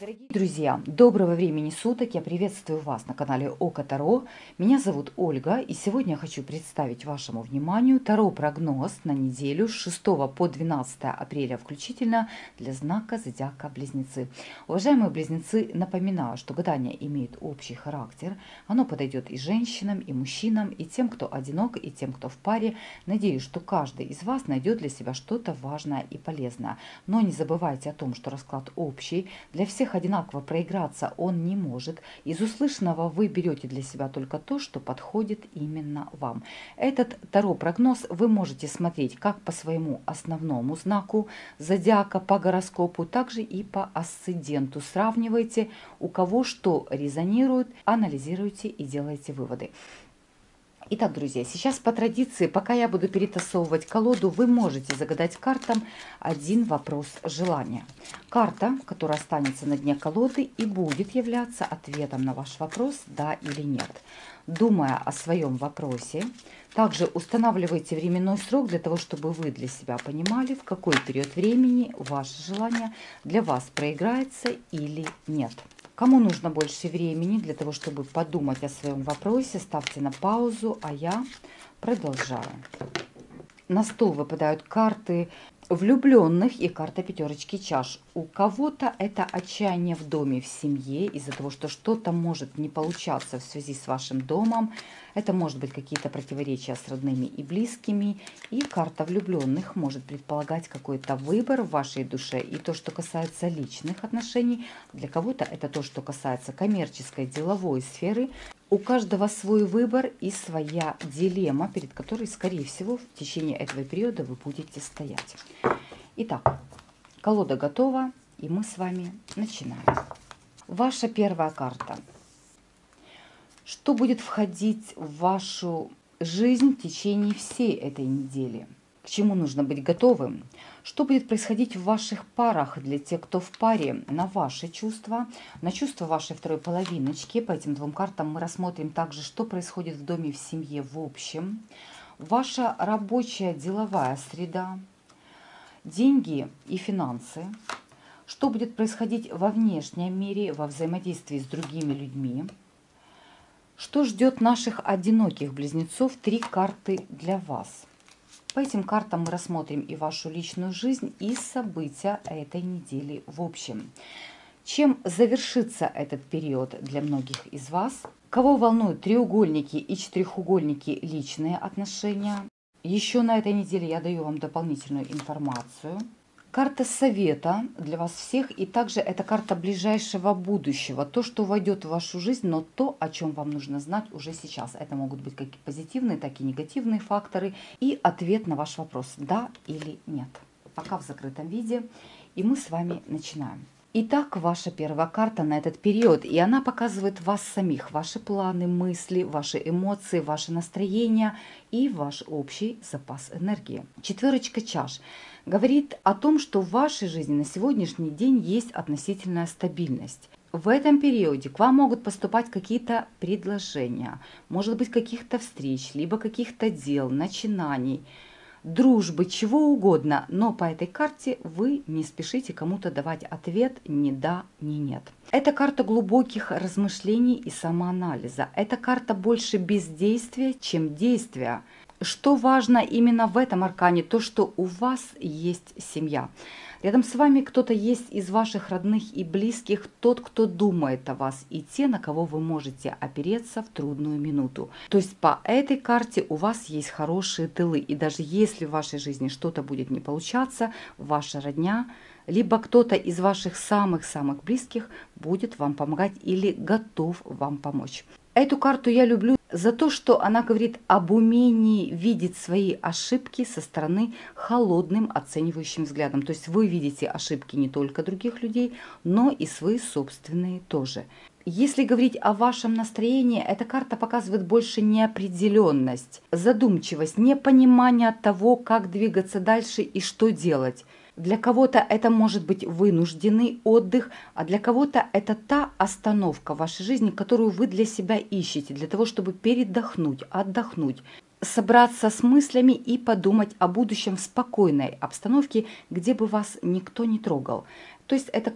Дорогие друзья, доброго времени суток! Я приветствую вас на канале Око Таро. Меня зовут Ольга, и сегодня я хочу представить вашему вниманию Таро-прогноз на неделю с 6 по 12 апреля включительно для знака зодиака Близнецы. Уважаемые Близнецы, напоминаю, что гадание имеет общий характер. Оно подойдет и женщинам, и мужчинам, и тем, кто одинок, и тем, кто в паре. Надеюсь, что каждый из вас найдет для себя что-то важное и полезное. Но не забывайте о том, что расклад общий. Для всех одинаково проиграться он не может. Из услышанного вы берете для себя только то, что подходит именно вам. Этот Таро-прогноз вы можете смотреть как по своему основному знаку зодиака, по гороскопу, также и по асценденту. Сравнивайте, у кого что резонирует, анализируйте и делайте выводы. Итак, друзья, сейчас по традиции, пока я буду перетасовывать колоду, вы можете загадать картам один вопрос желания. Карта, которая останется на дне колоды и будет являться ответом на ваш вопрос «да» или «нет». Думая о своем вопросе, также устанавливайте временной срок для того, чтобы вы для себя понимали, в какой период времени ваше желание для вас проиграется или нет. Кому нужно больше времени для того, чтобы подумать о своем вопросе, ставьте на паузу, а я продолжаю. На стол выпадают карты влюбленных и карта пятерочки чаш. У кого-то это отчаяние в доме, в семье, из-за того, что что-то может не получаться в связи с вашим домом. Это может быть какие-то противоречия с родными и близкими. И карта влюбленных может предполагать какой-то выбор в вашей душе. И то, что касается личных отношений, для кого-то это то, что касается коммерческой, деловой сферы. У каждого свой выбор и своя дилемма, перед которой, скорее всего, в течение этого периода вы будете стоять. Итак, колода готова, и мы с вами начинаем. Ваша первая карта. Что будет входить в вашу жизнь в течение всей этой недели? К чему нужно быть готовым? Что будет происходить в ваших парах для тех, кто в паре, на ваши чувства, на чувства вашей второй половиночки? По этим двум картам мы рассмотрим также, что происходит в доме, в семье в общем. Ваша рабочая, деловая среда, деньги и финансы. Что будет происходить во внешнем мире, во взаимодействии с другими людьми. Что ждет наших одиноких близнецов? 3 карты для вас. По этим картам мы рассмотрим и вашу личную жизнь, и события этой недели в общем. Чем завершится этот период для многих из вас? Кого волнуют треугольники и четырехугольники личные отношения? Еще на этой неделе я даю вам дополнительную информацию. Карта совета для вас всех, и также это карта ближайшего будущего. То, что войдет в вашу жизнь, но то, о чем вам нужно знать уже сейчас. Это могут быть как позитивные, так и негативные факторы. И ответ на ваш вопрос, да или нет. Пока в закрытом виде, и мы с вами начинаем. Итак, ваша первая карта на этот период, и она показывает вас самих, ваши планы, мысли, ваши эмоции, ваше настроение и ваш общий запас энергии. Четверочка чаш говорит о том, что в вашей жизни на сегодняшний день есть относительная стабильность. В этом периоде к вам могут поступать какие-то предложения, может быть, каких-то встреч, либо каких-то дел, начинаний, дружбы, чего угодно, но по этой карте вы не спешите кому-то давать ответ ни да, ни нет. Это карта глубоких размышлений и самоанализа. Это карта больше бездействия, чем действия. Что важно именно в этом аркане? То, что у вас есть семья. Рядом с вами кто-то есть из ваших родных и близких, тот, кто думает о вас, и те, на кого вы можете опереться в трудную минуту. То есть по этой карте у вас есть хорошие тылы, и даже если в вашей жизни что-то будет не получаться, ваша родня, либо кто-то из ваших самых-самых близких будет вам помогать или готов вам помочь. Эту карту я люблю за то, что она говорит об умении видеть свои ошибки со стороны холодным оценивающим взглядом. То есть вы видите ошибки не только других людей, но и свои собственные тоже. Если говорить о вашем настроении, эта карта показывает больше неопределенность, задумчивость, непонимание того, как двигаться дальше и что делать. Для кого-то это может быть вынужденный отдых, а для кого-то это та остановка в вашей жизни, которую вы для себя ищете, для того, чтобы передохнуть, отдохнуть, собраться с мыслями и подумать о будущем в спокойной обстановке, где бы вас никто не трогал. То есть эта карта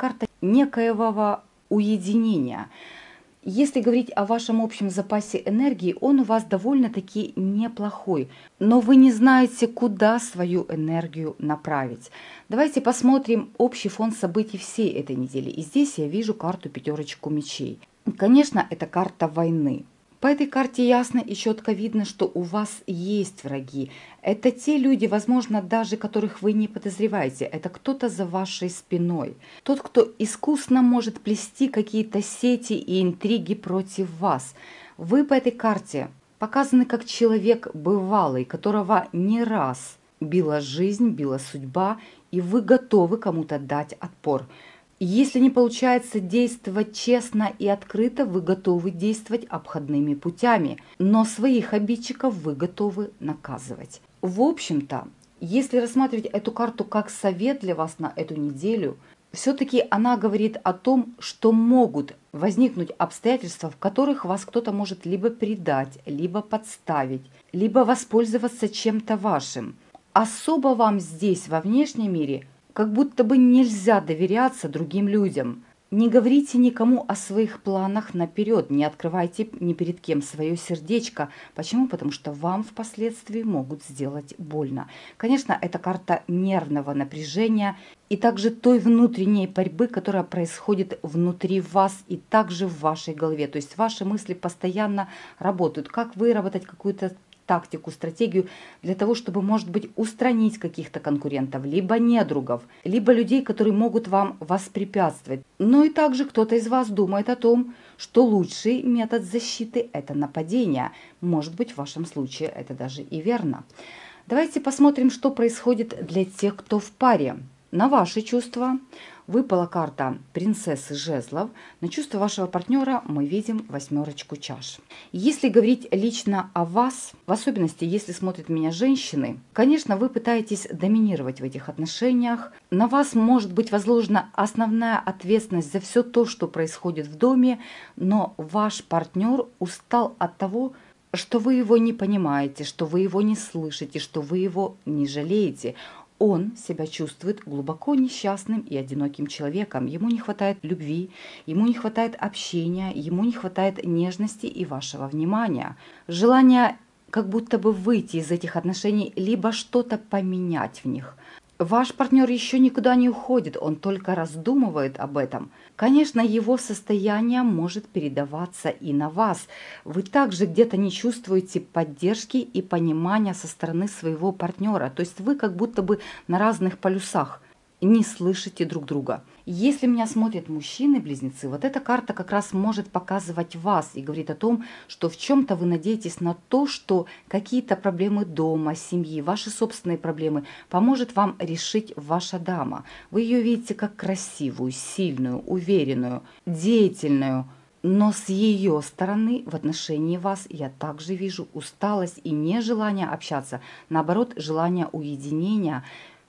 некоего уединения. Если говорить о вашем общем запасе энергии, он у вас довольно-таки неплохой, но вы не знаете, куда свою энергию направить. Давайте посмотрим общий фон событий всей этой недели. И здесь я вижу карту пятерочку мечей. Конечно, это карта войны. По этой карте ясно и четко видно, что у вас есть враги. Это те люди, возможно, даже которых вы не подозреваете. Это кто-то за вашей спиной. Тот, кто искусно может плести какие-то сети и интриги против вас. Вы по этой карте показаны как человек бывалый, которого не раз била жизнь, била судьба, и вы готовы кому-то дать отпор. Если не получается действовать честно и открыто, вы готовы действовать обходными путями, но своих обидчиков вы готовы наказывать. В общем-то, если рассматривать эту карту как совет для вас на эту неделю, все-таки она говорит о том, что могут возникнуть обстоятельства, в которых вас кто-то может либо предать, либо подставить, либо воспользоваться чем-то вашим. Особо вам здесь, во внешнем мире, как будто бы нельзя доверяться другим людям. Не говорите никому о своих планах наперед, не открывайте ни перед кем свое сердечко. Почему? Потому что вам впоследствии могут сделать больно. Конечно, это карта нервного напряжения и также той внутренней борьбы, которая происходит внутри вас и также в вашей голове. То есть ваши мысли постоянно работают. Как выработать какую-то тактику, стратегию для того, чтобы, может быть, устранить каких-то конкурентов, либо недругов, либо людей, которые могут вам воспрепятствовать. Но и также кто-то из вас думает о том, что лучший метод защиты – это нападение. Может быть, в вашем случае это даже и верно. Давайте посмотрим, что происходит для тех, кто в паре. На ваши чувства выпала карта принцессы жезлов. На чувства вашего партнера мы видим восьмерочку чаш. Если говорить лично о вас, в особенности, если смотрят меня женщины, конечно, вы пытаетесь доминировать в этих отношениях. На вас может быть возложена основная ответственность за все то, что происходит в доме, но ваш партнер устал от того, что вы его не понимаете, что вы его не слышите, что вы его не жалеете. Он себя чувствует глубоко несчастным и одиноким человеком. Ему не хватает любви, ему не хватает общения, ему не хватает нежности и вашего внимания. Желание как будто бы выйти из этих отношений, либо что-то поменять в них. Ваш партнер еще никуда не уходит, он только раздумывает об этом. Конечно, его состояние может передаваться и на вас. Вы также где-то не чувствуете поддержки и понимания со стороны своего партнера. То есть вы как будто бы на разных полюсах, не слышите друг друга. Если меня смотрят мужчины-близнецы, вот эта карта как раз может показывать вас и говорит о том, что в чем-то вы надеетесь на то, что какие-то проблемы дома, семьи, ваши собственные проблемы поможет вам решить ваша дама. Вы ее видите как красивую, сильную, уверенную, деятельную. Но с ее стороны в отношении вас я также вижу усталость и нежелание общаться, наоборот, желание уединения,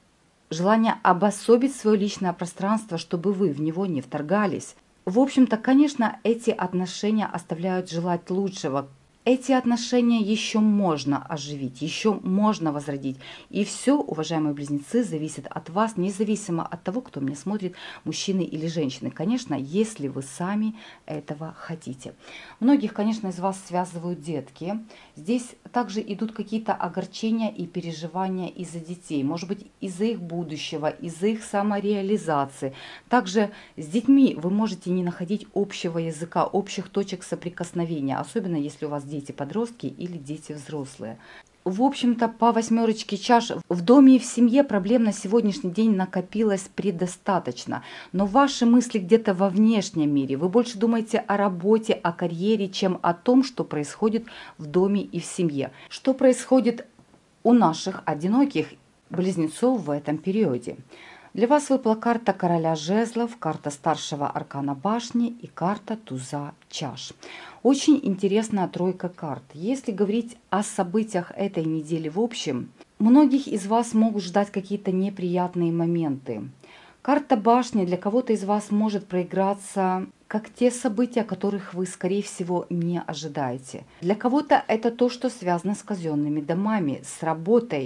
желание обособить свое личное пространство, чтобы вы в него не вторгались. В общем-то, конечно, эти отношения оставляют желать лучшего. Эти отношения еще можно оживить, еще можно возродить. И все, уважаемые близнецы, зависит от вас, независимо от того, кто меня смотрит, мужчины или женщины. Конечно, если вы сами этого хотите. Многих, конечно, из вас связывают детки. Здесь также идут какие-то огорчения и переживания из-за детей. Может быть, из-за их будущего, из-за их самореализации. Также с детьми вы можете не находить общего языка, общих точек соприкосновения, особенно если у вас дети-подростки или дети взрослые. В общем-то, по восьмерочке чаш в доме и в семье проблем на сегодняшний день накопилось предостаточно. Но ваши мысли где-то во внешнем мире. Вы больше думаете о работе, о карьере, чем о том, что происходит в доме и в семье. Что происходит у наших одиноких близнецов в этом периоде. Для вас выпала карта короля жезлов, карта старшего аркана башни и карта туза чаш. Очень интересная тройка карт. Если говорить о событиях этой недели в общем, многих из вас могут ждать какие-то неприятные моменты. Карта башни для кого-то из вас может проиграться как те события, которых вы, скорее всего, не ожидаете. Для кого-то это то, что связано с казенными домами, с работой,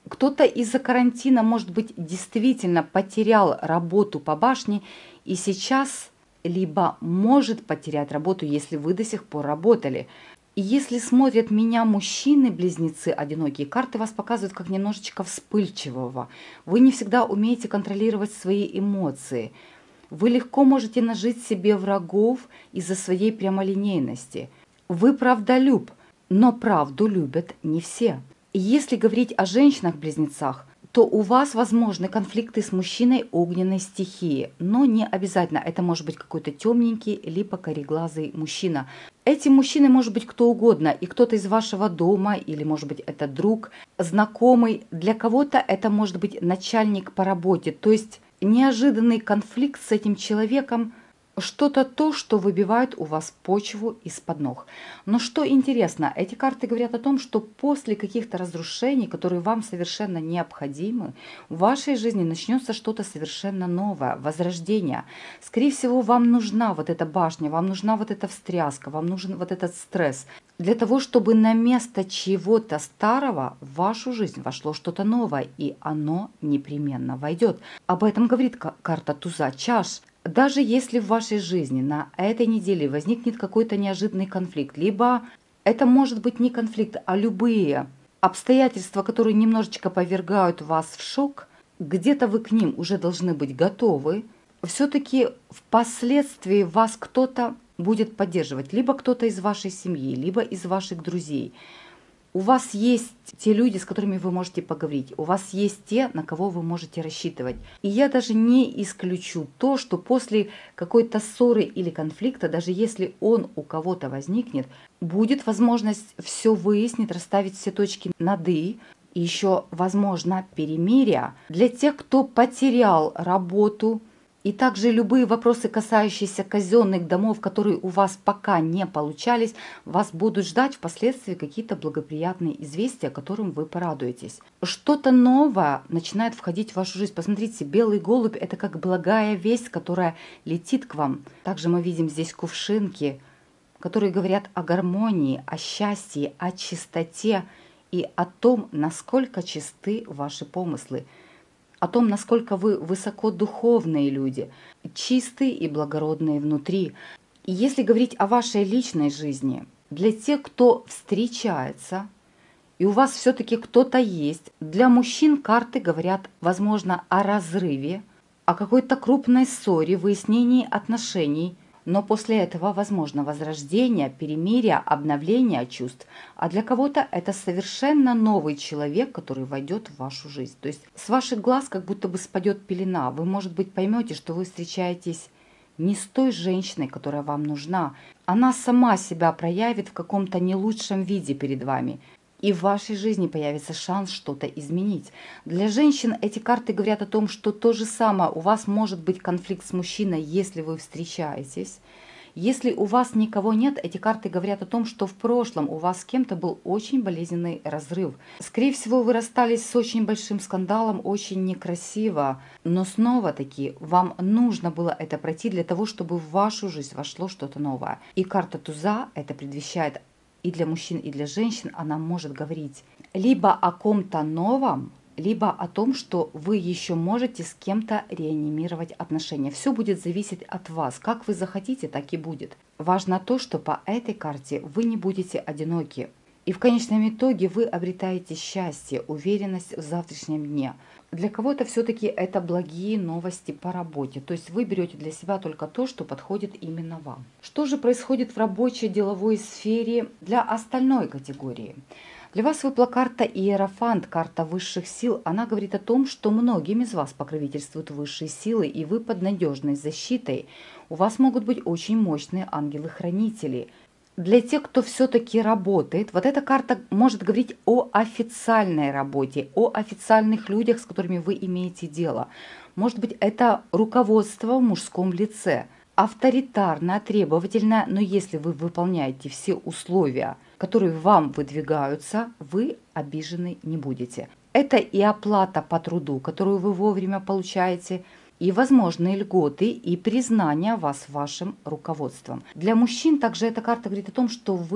Кто-то из-за карантина, может быть, действительно потерял работу по башне и сейчас либо может потерять работу, если вы до сих пор работали. И если смотрят меня мужчины-близнецы одинокие, карты вас показывают как немножечко вспыльчивого. Вы не всегда умеете контролировать свои эмоции. Вы легко можете нажить себе врагов из-за своей прямолинейности. Вы правдолюб, но правду любят не все. И если говорить о женщинах-близнецах, то у вас возможны конфликты с мужчиной огненной стихии, но не обязательно. Это может быть какой-то темненький, либо кореглазый мужчина. Эти мужчины может быть кто угодно, и кто-то из вашего дома, или может быть это друг, знакомый. Для кого-то это может быть начальник по работе, то есть неожиданный конфликт с этим человеком, что-то то, что выбивает у вас почву из-под ног. Но что интересно, эти карты говорят о том, что после каких-то разрушений, которые вам совершенно необходимы, в вашей жизни начнется что-то совершенно новое, возрождение. Скорее всего, вам нужна вот эта башня, вам нужна вот эта встряска, вам нужен вот этот стресс. Для того, чтобы на место чего-то старого в вашу жизнь вошло что-то новое, и оно непременно войдет. Об этом говорит карта Туза чаш. Даже если в вашей жизни на этой неделе возникнет какой-то неожиданный конфликт, либо это может быть не конфликт, а любые обстоятельства, которые немножечко повергают вас в шок, где-то вы к ним уже должны быть готовы, все-таки впоследствии вас кто-то будет поддерживать, либо кто-то из вашей семьи, либо из ваших друзей. У вас есть те люди, с которыми вы можете поговорить. У вас есть те, на кого вы можете рассчитывать. И я даже не исключу то, что после какой-то ссоры или конфликта, даже если он у кого-то возникнет, будет возможность все выяснить, расставить все точки над «и». И еще, возможно, перемирие для тех, кто потерял работу. И также любые вопросы, касающиеся казенных домов, которые у вас пока не получались, вас будут ждать впоследствии какие-то благоприятные известия, которым вы порадуетесь. Что-то новое начинает входить в вашу жизнь. Посмотрите, белый голубь – это как благая весть, которая летит к вам. Также мы видим здесь кувшинки, которые говорят о гармонии, о счастье, о чистоте и о том, насколько чисты ваши помыслы. О том, насколько вы высокодуховные люди, чистые и благородные внутри. И если говорить о вашей личной жизни, для тех, кто встречается, и у вас все-таки кто-то есть, для мужчин карты говорят, возможно, о разрыве, о какой-то крупной ссоре, выяснении отношений, но после этого возможно возрождение, перемирие, обновление чувств. А для кого-то это совершенно новый человек, который войдет в вашу жизнь. То есть с ваших глаз как будто бы спадет пелена. Вы, может быть, поймете, что вы встречаетесь не с той женщиной, которая вам нужна. Она сама себя проявит в каком-то не лучшем виде перед вами. И в вашей жизни появится шанс что-то изменить. Для женщин эти карты говорят о том, что то же самое. У вас может быть конфликт с мужчиной, если вы встречаетесь. Если у вас никого нет, эти карты говорят о том, что в прошлом у вас с кем-то был очень болезненный разрыв. Скорее всего, вы расстались с очень большим скандалом, очень некрасиво. Но снова-таки вам нужно было это пройти для того, чтобы в вашу жизнь вошло что-то новое. И карта Туза это предвещает. И для мужчин, и для женщин она может говорить либо о ком-то новом, либо о том, что вы еще можете с кем-то реанимировать отношения. Все будет зависеть от вас. Как вы захотите, так и будет. Важно то, что по этой карте вы не будете одиноки. И в конечном итоге вы обретаете счастье, уверенность в завтрашнем дне. Для кого-то все-таки это благие новости по работе. То есть вы берете для себя только то, что подходит именно вам. Что же происходит в рабочей деловой сфере для остальной категории? Для вас выпала карта Иерофант, карта высших сил. Она говорит о том, что многим из вас покровительствуют высшие силы, и вы под надежной защитой. У вас могут быть очень мощные ангелы-хранители. Для тех, кто все-таки работает, вот эта карта может говорить о официальной работе, о официальных людях, с которыми вы имеете дело. Может быть, это руководство в мужском лице, авторитарное, требовательное, но если вы выполняете все условия, которые вам выдвигаются, вы обижены не будете. Это и оплата по труду, которую вы вовремя получаете, и возможные льготы и признание вас вашим руководством. Для мужчин также эта карта говорит о том, что вы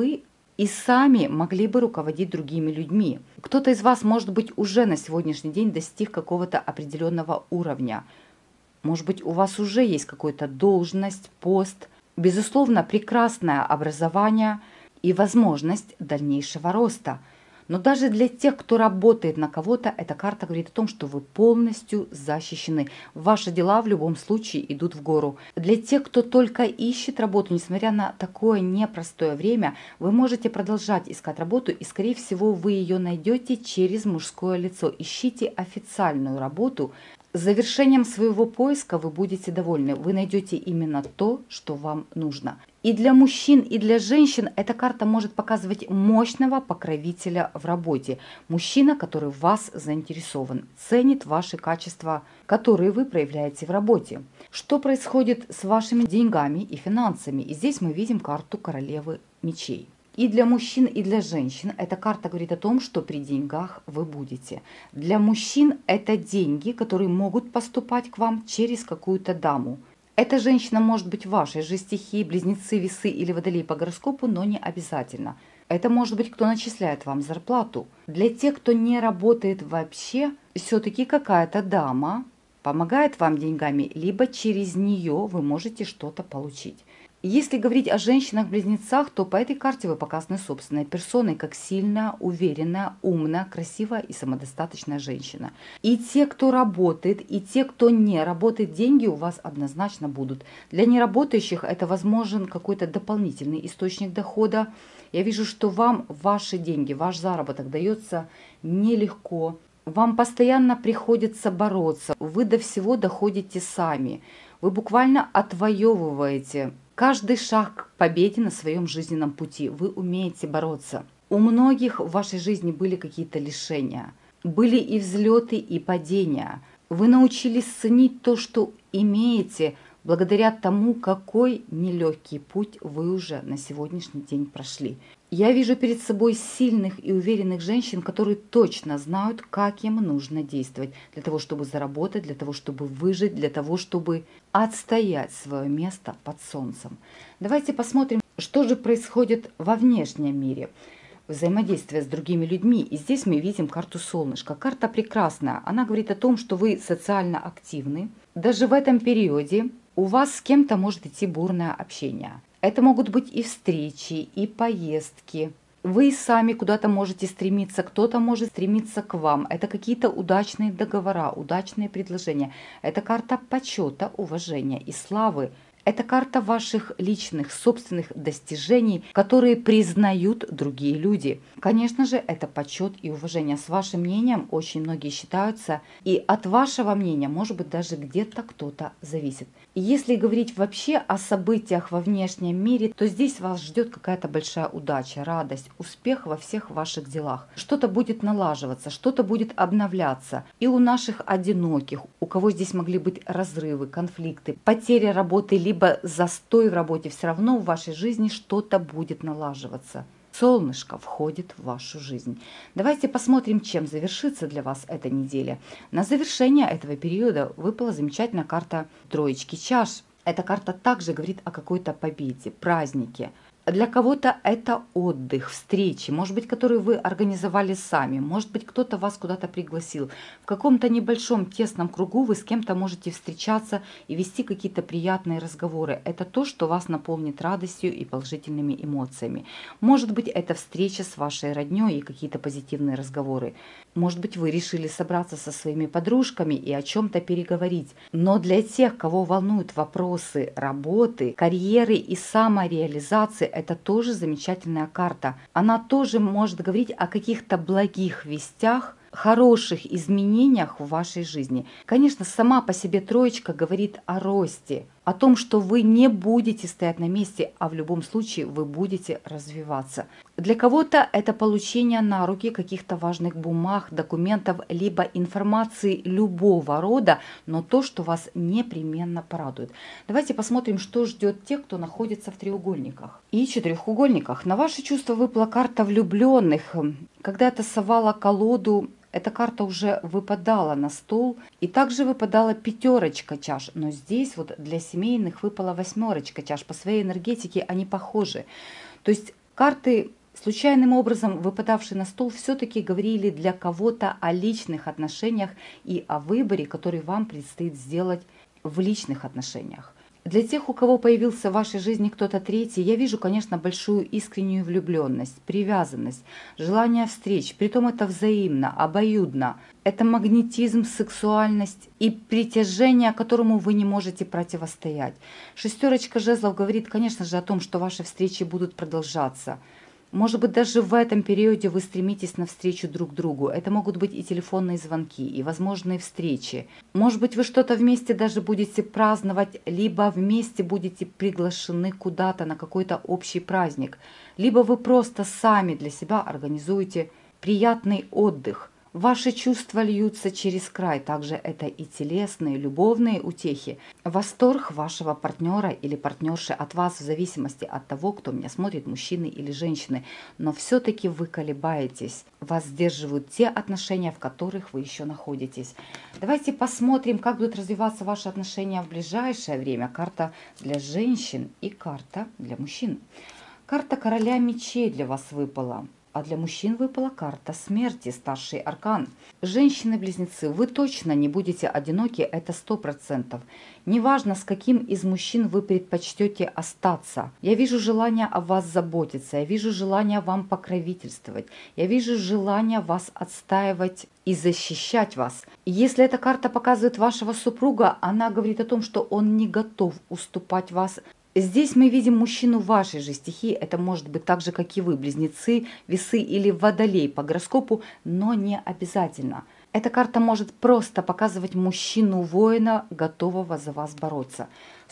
и сами могли бы руководить другими людьми. Кто-то из вас, может быть, уже на сегодняшний день достиг какого-то определенного уровня. Может быть, у вас уже есть какая-то должность, пост, безусловно, прекрасное образование и возможность дальнейшего роста. Но даже для тех, кто работает на кого-то, эта карта говорит о том, что вы полностью защищены. Ваши дела в любом случае идут в гору. Для тех, кто только ищет работу, несмотря на такое непростое время, вы можете продолжать искать работу, и, скорее всего, вы ее найдете через мужское лицо. Ищите официальную работу. Завершением своего поиска вы будете довольны. Вы найдете именно то, что вам нужно. И для мужчин, и для женщин эта карта может показывать мощного покровителя в работе. Мужчина, который в вас заинтересован, ценит ваши качества, которые вы проявляете в работе. Что происходит с вашими деньгами и финансами? И здесь мы видим карту королевы мечей. И для мужчин, и для женщин эта карта говорит о том, что при деньгах вы будете. Для мужчин это деньги, которые могут поступать к вам через какую-то даму. Эта женщина может быть вашей же стихии, близнецы, весы или водолей по гороскопу, но не обязательно. Это может быть кто начисляет вам зарплату. Для тех, кто не работает вообще, все-таки какая-то дама помогает вам деньгами, либо через нее вы можете что-то получить. Если говорить о женщинах-близнецах, то по этой карте вы показаны собственной персоной, как сильная, уверенная, умная, красивая и самодостаточная женщина. И те, кто работает, и те, кто не работает, деньги у вас однозначно будут. Для неработающих это возможен какой-то дополнительный источник дохода. Я вижу, что вам ваши деньги, ваш заработок дается нелегко. Вам постоянно приходится бороться. Вы до всего доходите сами. Вы буквально отвоевываете каждый шаг к победе на своем жизненном пути. Вы умеете бороться. У многих в вашей жизни были какие-то лишения. Были и взлеты, и падения. Вы научились ценить то, что имеете, благодаря тому, какой нелегкий путь вы уже на сегодняшний день прошли. Я вижу перед собой сильных и уверенных женщин, которые точно знают, как им нужно действовать для того, чтобы заработать, для того, чтобы выжить, для того, чтобы отстоять свое место под солнцем. Давайте посмотрим, что же происходит во внешнем мире. Взаимодействие с другими людьми. И здесь мы видим карту солнышка. Карта прекрасная. Она говорит о том, что вы социально активны. Даже в этом периоде у вас с кем-то может идти бурное общение. Это могут быть и встречи, и поездки. Вы сами куда-то можете стремиться, кто-то может стремиться к вам. Это какие-то удачные договора, удачные предложения. Это карта почета, уважения и славы. Это карта ваших личных, собственных достижений, которые признают другие люди. Конечно же, это почет и уважение. С вашим мнением очень многие считаются, и от вашего мнения, может быть, даже где-то кто-то зависит. И если говорить вообще о событиях во внешнем мире, то здесь вас ждет какая-то большая удача, радость, успех во всех ваших делах. Что-то будет налаживаться, что-то будет обновляться. И у наших одиноких, у кого здесь могли быть разрывы, конфликты, потеря работы, либо застой в работе, все равно в вашей жизни что-то будет налаживаться. Солнышко входит в вашу жизнь. Давайте посмотрим, чем завершится для вас эта неделя. На завершение этого периода выпала замечательная карта троечки чаш. Эта карта также говорит о какой-то победе, празднике. Для кого-то это отдых, встречи, может быть, которые вы организовали сами, может быть, кто-то вас куда-то пригласил. В каком-то небольшом тесном кругу вы с кем-то можете встречаться и вести какие-то приятные разговоры. Это то, что вас наполнит радостью и положительными эмоциями. Может быть, это встреча с вашей роднёй и какие-то позитивные разговоры. Может быть, вы решили собраться со своими подружками и о чем-то переговорить. Но для тех, кого волнуют вопросы работы, карьеры и самореализации, это тоже замечательная карта. Она тоже может говорить о каких-то благих вестях, хороших изменениях в вашей жизни. Конечно, сама по себе троечка говорит о росте, о том, что вы не будете стоять на месте, а в любом случае вы будете развиваться. Для кого-то это получение на руки каких-то важных бумаг, документов, либо информации любого рода, но то, что вас непременно порадует. Давайте посмотрим, что ждет тех, кто находится в треугольниках и четырехугольниках. На ваши чувства выпала карта влюбленных. Когда я тасовала колоду, эта карта уже выпадала на стол, и также выпадала пятерочка чаш, но здесь вот для семейных выпала восьмерочка чаш. По своей энергетике они похожи. То есть карты Случайным образом выпадавший на стол все-таки говорили для кого-то о личных отношениях и о выборе, который вам предстоит сделать в личных отношениях. Для тех, у кого появился в вашей жизни кто-то третий, я вижу, конечно, большую искреннюю влюбленность, привязанность, желание встреч. Притом это взаимно, обоюдно. Это магнетизм, сексуальность и притяжение, которому вы не можете противостоять. Шестерочка жезлов говорит, конечно же, о том, что ваши встречи будут продолжаться. Может быть, даже в этом периоде вы стремитесь навстречу друг другу. Это могут быть и телефонные звонки, и возможные встречи. Может быть, вы что-то вместе даже будете праздновать, либо вместе будете приглашены куда-то на какой-то общий праздник. Либо вы просто сами для себя организуете приятный отдых. Ваши чувства льются через край, также это и телесные, любовные утехи. Восторг вашего партнера или партнерши от вас в зависимости от того, кто меня смотрит, мужчины или женщины. Но все-таки вы колебаетесь, вас сдерживают те отношения, в которых вы еще находитесь. Давайте посмотрим, как будут развиваться ваши отношения в ближайшее время. Карта для женщин и карта для мужчин. Карта короля мечей для вас выпала. А для мужчин выпала карта смерти, старший аркан. Женщины-близнецы, вы точно не будете одиноки, это 100%. Неважно, с каким из мужчин вы предпочтете остаться. Я вижу желание о вас заботиться, я вижу желание вам покровительствовать, я вижу желание вас отстаивать и защищать вас. И если эта карта показывает вашего супруга, она говорит о том, что он не готов уступать вас. Здесь мы видим мужчину вашей же стихии, это может быть так же, как и вы, близнецы, весы или водолей по гороскопу, но не обязательно. Эта карта может просто показывать мужчину-воина, готового за вас бороться.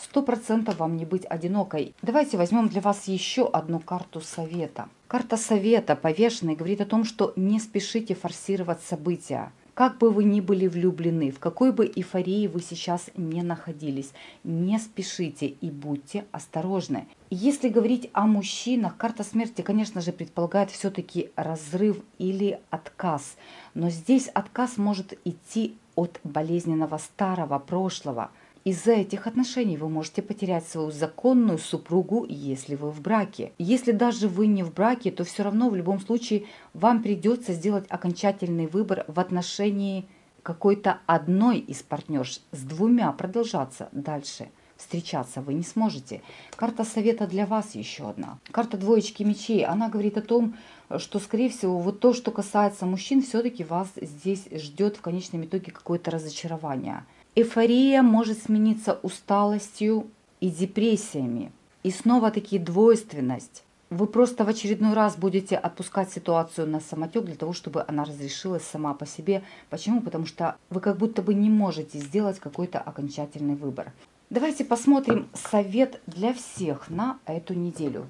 100% вам не быть одинокой. Давайте возьмем для вас еще одну карту совета. Карта совета, повешенной, говорит о том, что не спешите форсировать события. Как бы вы ни были влюблены, в какой бы эйфории вы сейчас не находились, не спешите и будьте осторожны. Если говорить о мужчинах, карта смерти, конечно же, предполагает все-таки разрыв или отказ. Но здесь отказ может идти от болезненного старого прошлого. Из-за этих отношений вы можете потерять свою законную супругу, если вы в браке. Если даже вы не в браке, то все равно в любом случае вам придется сделать окончательный выбор в отношении какой-то одной из партнерш. С двумя продолжаться дальше. Встречаться вы не сможете. Карта совета для вас еще одна. Карта двоечки мечей. Она говорит о том, что, скорее всего, вот то, что касается мужчин, все-таки вас здесь ждет в конечном итоге какое-то разочарование. Эйфория может смениться усталостью и депрессиями. И снова-таки двойственность. Вы просто в очередной раз будете отпускать ситуацию на самотек для того, чтобы она разрешилась сама по себе. Почему? Потому что вы как будто бы не можете сделать какой-то окончательный выбор. Давайте посмотрим совет для всех на эту неделю.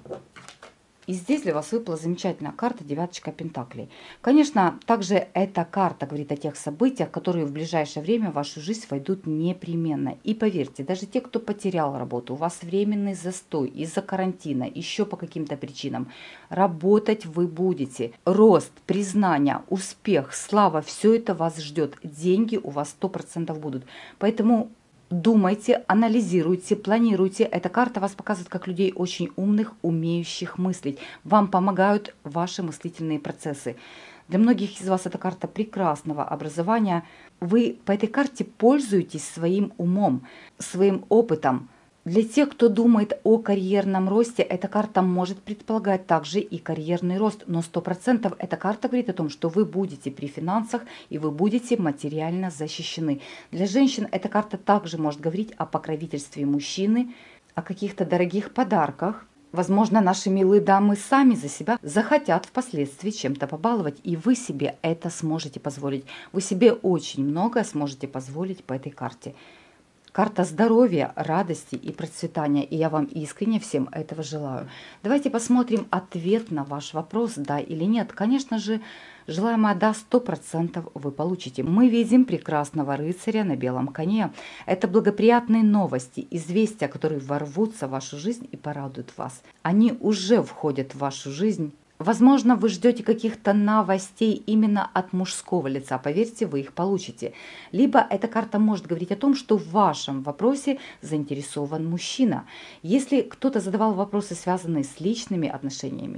И здесь для вас выпала замечательная карта девяточка пентаклей. Конечно, также эта карта говорит о тех событиях, которые в ближайшее время в вашу жизнь войдут непременно. И поверьте, даже те, кто потерял работу, у вас временный застой из-за карантина, еще по каким-то причинам, работать вы будете. Рост, признание, успех, слава, все это вас ждет. Деньги у вас 100% будут. Поэтому думайте, анализируйте, планируйте. Эта карта вас показывает как людей очень умных, умеющих мыслить. Вам помогают ваши мыслительные процессы. Для многих из вас эта карта прекрасного образования. Вы по этой карте пользуетесь своим умом, своим опытом. Для тех, кто думает о карьерном росте, эта карта может предполагать также и карьерный рост, но 100% эта карта говорит о том, что вы будете при финансах и вы будете материально защищены. Для женщин эта карта также может говорить о покровительстве мужчины, о каких-то дорогих подарках. Возможно, наши милые дамы сами за себя захотят впоследствии чем-то побаловать, и вы себе это сможете позволить. Вы себе очень многое сможете позволить по этой карте. Карта здоровья, радости и процветания. И я вам искренне всем этого желаю. Давайте посмотрим ответ на ваш вопрос, да или нет. Конечно же, желаемое да 100% вы получите. Мы видим прекрасного рыцаря на белом коне. Это благоприятные новости, известия, которые ворвутся в вашу жизнь и порадуют вас. Они уже входят в вашу жизнь. Возможно, вы ждете каких-то новостей именно от мужского лица. Поверьте, вы их получите. Либо эта карта может говорить о том, что в вашем вопросе заинтересован мужчина. Если кто-то задавал вопросы, связанные с личными отношениями,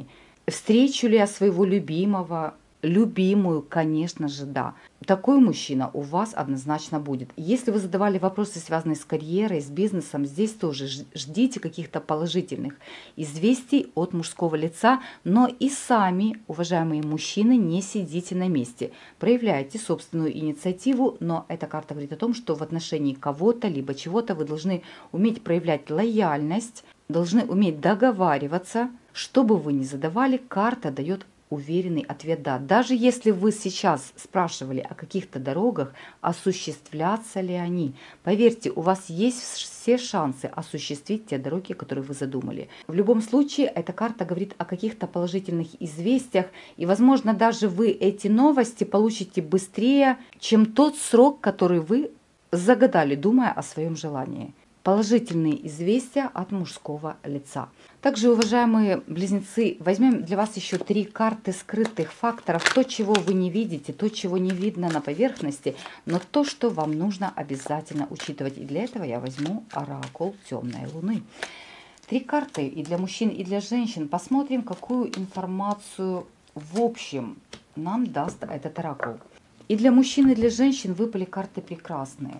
Встречу ли я своего любимого, любимую, конечно же, да. Такой мужчина у вас однозначно будет. Если вы задавали вопросы, связанные с карьерой, с бизнесом, здесь тоже ждите каких-то положительных известий от мужского лица, но и сами, уважаемые мужчины, не сидите на месте. Проявляйте собственную инициативу, но эта карта говорит о том, что в отношении кого-то, либо чего-то вы должны уметь проявлять лояльность, должны уметь договариваться. Что бы вы ни задавали, карта дает уверенный ответ «да». Даже если вы сейчас спрашивали о каких-то дорогах, осуществлятся ли они, поверьте, у вас есть все шансы осуществить те дороги, которые вы задумали. В любом случае, эта карта говорит о каких-то положительных известиях, и, возможно, даже вы эти новости получите быстрее, чем тот срок, который вы загадали, думая о своем желании. Положительные известия от мужского лица. Также, уважаемые близнецы, возьмем для вас еще 3 карты скрытых факторов. То, чего вы не видите, то, чего не видно на поверхности, но то, что вам нужно обязательно учитывать. И для этого я возьму оракул темной луны. 3 карты и для мужчин, и для женщин. Посмотрим, какую информацию в общем нам даст этот оракул. И для мужчин, и для женщин выпали карты прекрасные.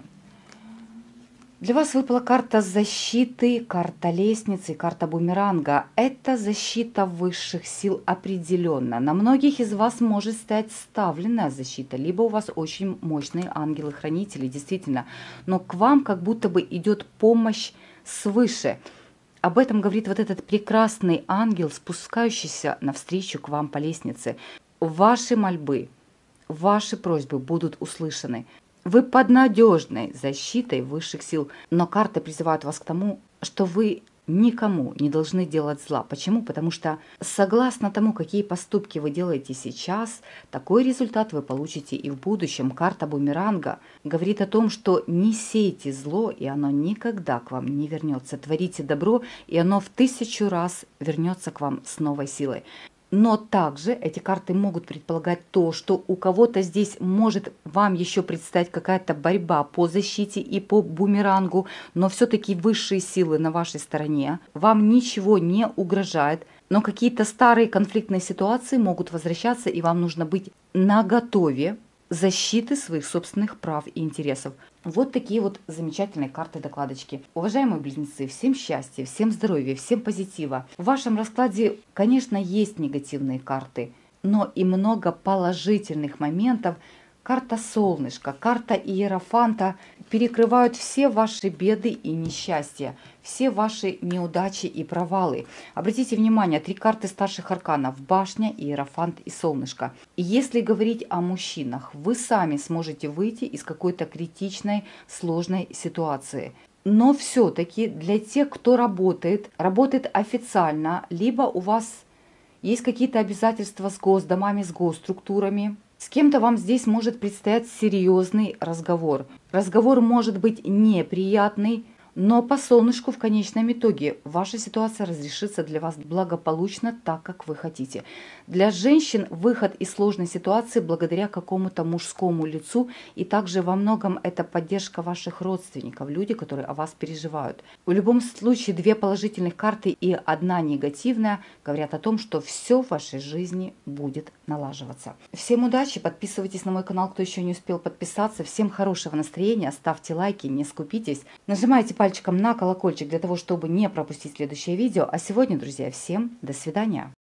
Для вас выпала карта защиты, карта лестницы, карта бумеранга. Это защита высших сил определенно. На многих из вас может стоять ставленная защита, либо у вас очень мощные ангелы-хранители, действительно. Но к вам как будто бы идет помощь свыше. Об этом говорит вот этот прекрасный ангел, спускающийся навстречу к вам по лестнице. Ваши мольбы, ваши просьбы будут услышаны. Вы под надежной защитой высших сил, но карты призывают вас к тому, что вы никому не должны делать зла. Почему? Потому что согласно тому, какие поступки вы делаете сейчас, такой результат вы получите и в будущем. Карта бумеранга говорит о том, что не сейте зло, и оно никогда к вам не вернется. Творите добро, и оно в 1000 раз вернется к вам с новой силой. Но также эти карты могут предполагать то, что у кого-то здесь может вам еще предстоять какая-то борьба по защите и по бумерангу, но все-таки высшие силы на вашей стороне, вам ничего не угрожает, но какие-то старые конфликтные ситуации могут возвращаться, и вам нужно быть наготове защиты своих собственных прав и интересов. Вот такие вот замечательные карты-докладочки. Уважаемые близнецы, всем счастья, всем здоровья, всем позитива. В вашем раскладе, конечно, есть негативные карты, но и много положительных моментов. Карта солнышка, карта иерофанта перекрывают все ваши беды и несчастья, все ваши неудачи и провалы. Обратите внимание, 3 карты старших арканов: башня, иерофант и солнышко. И если говорить о мужчинах, вы сами сможете выйти из какой-то критичной, сложной ситуации. Но все-таки для тех, кто работает официально, либо у вас есть какие-то обязательства с госдомами, с госструктурами, с кем-то вам здесь может предстоять серьезный разговор. Разговор может быть неприятный, но по солнышку в конечном итоге ваша ситуация разрешится для вас благополучно, так как вы хотите. Для женщин выход из сложной ситуации благодаря какому-то мужскому лицу, и также во многом это поддержка ваших родственников, люди, которые о вас переживают. В любом случае 2 положительных карты и 1 негативная говорят о том, что все в вашей жизни будет налаживаться. Всем удачи, подписывайтесь на мой канал, кто еще не успел подписаться. Всем хорошего настроения, ставьте лайки, не скупитесь, нажимайте пальчиком на колокольчик для того, чтобы не пропустить следующее видео. А сегодня, друзья, всем до свидания.